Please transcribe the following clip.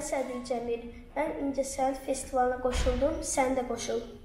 Mən Sədil Cəmil. Mən İncəsənət Festivalına qoşuldum, sən də qoşul.